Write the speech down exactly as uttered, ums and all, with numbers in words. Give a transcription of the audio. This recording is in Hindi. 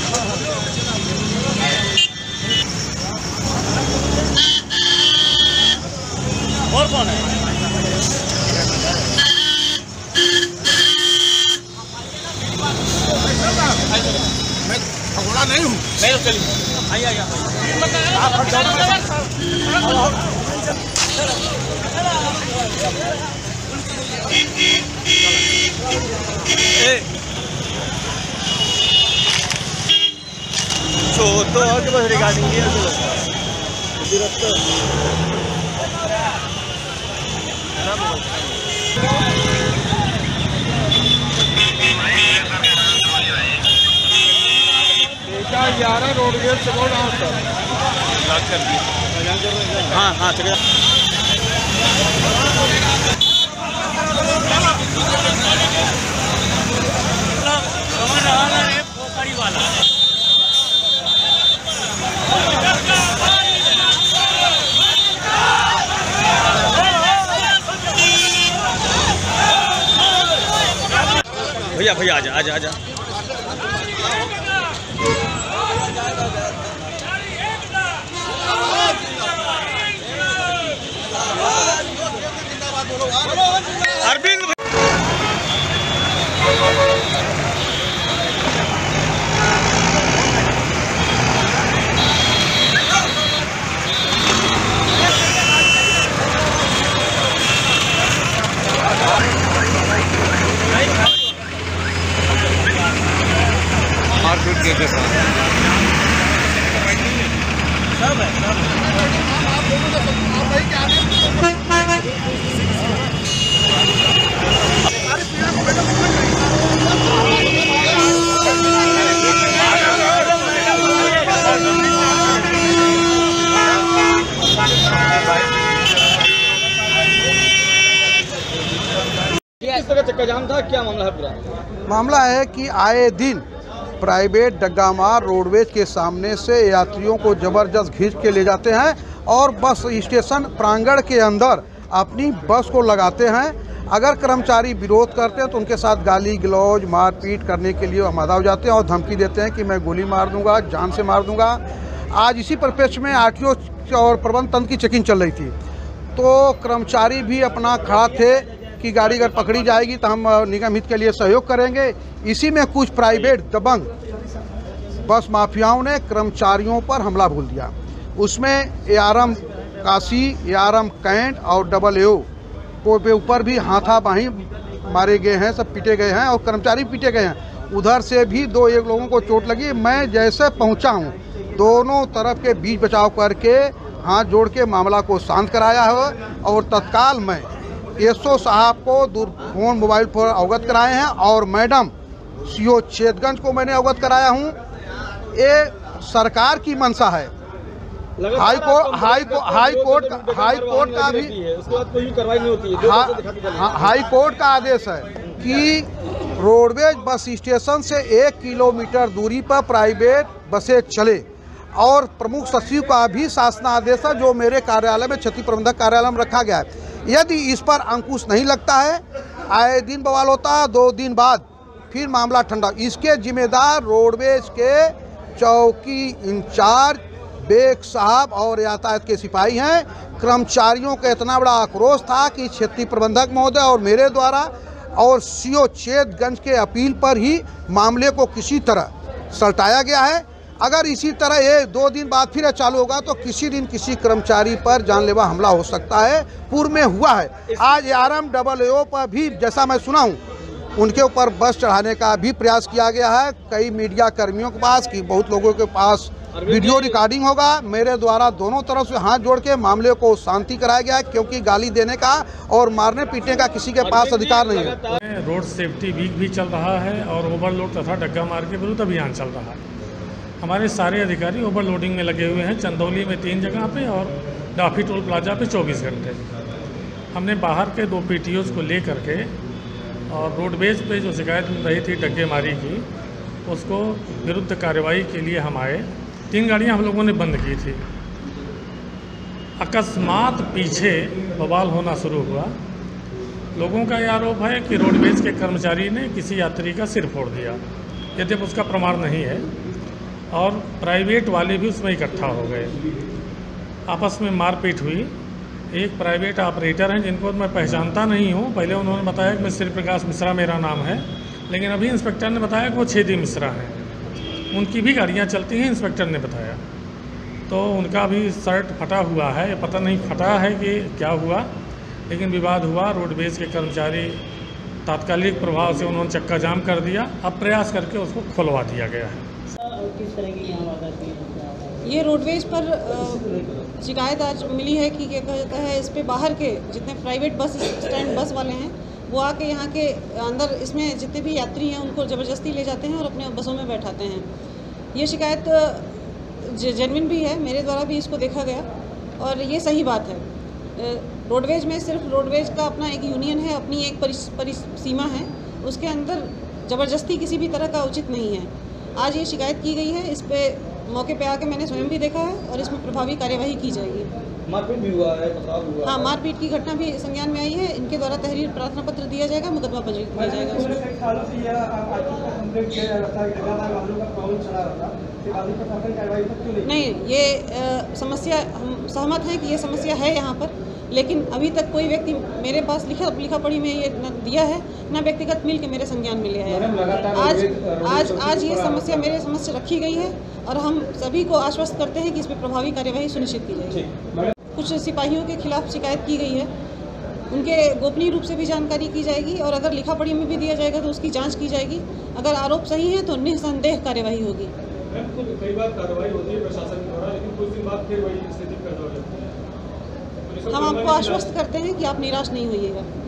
और कौन है? मैं भगोड़ा नहीं हूँ। मैं तो चलिए आइए आइए आप तो आगे बस रिगार्डिंग ये ग्यारह रोडवेज से बोल रहा हूँ सर। हाँ हाँ चलिए वाला भैया भैया आजा आजा आजा अरविंद मारपीट के साथ सब है सब किस तरह चक्का जाम था, क्या मामला है? पूरा मामला है कि आए दिन प्राइवेट डग्गामार रोडवेज के सामने से यात्रियों को ज़बरदस्त खींच के ले जाते हैं और बस स्टेशन प्रांगण के अंदर अपनी बस को लगाते हैं। अगर कर्मचारी विरोध करते हैं तो उनके साथ गाली गलौज मारपीट करने के लिए आमादा हो जाते हैं और धमकी देते हैं कि मैं गोली मार दूंगा, जान से मार दूंगा। आज इसी परिप्रेक्ष्य में आरटीओ और प्रबंध तंत्र की चेकिंग चल रही थी, तो कर्मचारी भी अपना खड़ा थे कि गाड़ी अगर पकड़ी जाएगी तो हम निगम हित के लिए सहयोग करेंगे। इसी में कुछ प्राइवेट दबंग बस माफियाओं ने कर्मचारियों पर हमला बोल दिया। उसमें एआरएम काशी, एआरएम कैंट और डबल एओ को पे ऊपर भी हाथापाई मारे गए हैं, सब पीटे गए हैं और कर्मचारी पीटे गए हैं। उधर से भी दो एक लोगों को चोट लगी। मैं जैसे पहुंचा हूं, दोनों तरफ के बीच बचाव करके हाथ जोड़ के मामला को शांत कराया है और तत्काल मैं एसओ साहब को दूरफोन मोबाइल पर अवगत कराए हैं और मैडम सीओ चेतगंज को मैंने अवगत कराया हूं। ये सरकार की मंशा है। High court high high court high court का भी उसके बाद कोई कार्रवाई नहीं होती है। हाई कोर्ट का आदेश है कि रोडवेज बस स्टेशन से एक किलोमीटर दूरी पर प्राइवेट बसें चले और प्रमुख सचिव का भी शासनादेश है जो मेरे कार्यालय में क्षति प्रबंधक कार्यालय में रखा गया है। यदि इस पर अंकुश नहीं लगता है, आए दिन बवाल होता है, दो दिन बाद फिर मामला ठंडा। इसके जिम्मेदार रोडवेज के चौकी इंचार्ज बेग साहब और यातायात के सिपाही हैं। कर्मचारियों का इतना बड़ा आक्रोश था कि क्षेत्रीय प्रबंधक महोदय और मेरे द्वारा और सीओ चेतगंज के अपील पर ही मामले को किसी तरह सलटाया गया है। अगर इसी तरह ये दो दिन बाद फिर चालू होगा तो किसी दिन किसी कर्मचारी पर जानलेवा हमला हो सकता है। पूर्व में हुआ है। आज एआरएम डबल एओ पर भी जैसा मैं सुना हूँ, उनके ऊपर बस चढ़ाने का भी प्रयास किया गया है। कई मीडिया कर्मियों के पास कि बहुत लोगों के पास वीडियो रिकॉर्डिंग होगा। मेरे द्वारा दोनों तरफ से हाथ जोड़ के मामले को शांति कराया गया है, क्योंकि गाली देने का और मारने पीटने का किसी के पास अधिकार नहीं है। रोड सेफ्टी वीक भी चल रहा है और ओवरलोड तथा डग्गा मार के विरुद्ध अभियान चल रहा है। हमारे सारे अधिकारी ओवरलोडिंग में लगे हुए हैं। चंदौली में तीन जगह पे और डाफी टोल प्लाजा पे चौबीस घंटे। हमने बाहर के दो पीटीओज को ले करके और रोडवेज पे जो शिकायत मिल रही थी डग्गे मारी की, उसको विरुद्ध कार्रवाई के लिए हम आए। तीन गाड़ियां हम लोगों ने बंद की थी। अकस्मात पीछे बवाल होना शुरू हुआ। लोगों का यह आरोप है कि रोडवेज के कर्मचारी ने किसी यात्री का सिर फोड़ दिया। यद्यपि उसका प्रमाण नहीं है। और प्राइवेट वाले भी उसमें इकट्ठा हो गए। आपस में मारपीट हुई। एक प्राइवेट ऑपरेटर हैं जिनको मैं पहचानता नहीं हूँ, पहले उन्होंने बताया कि मैं श्री प्रकाश मिश्रा मेरा नाम है, लेकिन अभी इंस्पेक्टर ने बताया कि वो छेदी मिश्रा हैं। उनकी भी गाड़ियाँ चलती हैं, इंस्पेक्टर ने बताया। तो उनका भी शर्ट फटा हुआ है, पता नहीं फटा है कि क्या हुआ, लेकिन विवाद हुआ। रोडवेज के कर्मचारी तात्कालिक प्रभाव से उन्होंने चक्का जाम कर दिया। अब प्रयास करके उसको खुलवा दिया गया है। किस तरह की यहाँ बात आती है? ये रोडवेज पर शिकायत आज मिली है कि क्या कहता है, इस पे बाहर के जितने प्राइवेट बस स्टैंड बस वाले हैं वो आके यहाँ के अंदर इसमें जितने भी यात्री हैं उनको ज़बरदस्ती ले जाते हैं और अपने बसों में बैठाते हैं। ये शिकायत जेन्युइन भी है, मेरे द्वारा भी इसको देखा गया और ये सही बात है। रोडवेज में सिर्फ रोडवेज का अपना एक यूनियन है, अपनी एक परिसीमा है, उसके अंदर ज़बरदस्ती किसी भी तरह का उचित नहीं है। आज ये शिकायत की गई है, इस पे मौके पे आके मैंने स्वयं भी देखा है और इसमें प्रभावी कार्यवाही की जाएगी। मारपीट भी हुआ है, पथराव हुआ हाँ, है। मारपीट की घटना भी संज्ञान में आई है। इनके द्वारा तहरीर प्रार्थना पत्र दिया जाएगा, मुकदमा पंजीकृत किया जाएगा उसमें। नहीं, ये आ, समस्या हम सहमत हैं कि ये समस्या है यहाँ पर, लेकिन अभी तक कोई व्यक्ति मेरे पास लिखा लिखा पढ़ी में ये न दिया है न व्यक्तिगत मिल के मेरे संज्ञान में लिया है। आज आज आज ये समस्या मेरे समक्ष रखी गई है और हम सभी को आश्वस्त करते हैं कि इस पर प्रभावी कार्यवाही सुनिश्चित की जाएगी। कुछ सिपाहियों के खिलाफ शिकायत की गई है, उनके गोपनीय रूप से भी जानकारी की जाएगी और अगर लिखा पढ़ी में भी दिया जाएगा तो उसकी जाँच की जाएगी। अगर आरोप सही है तो निस्संदेह कार्यवाही होगी। कई बार कार्रवाई होती है प्रशासन द्वारा, लेकिन कुछ दिन बाद फिर वही स्थिति पैदा हो जाती है। हम आपको आश्वस्त करते हैं कि आप निराश नहीं होइएगा।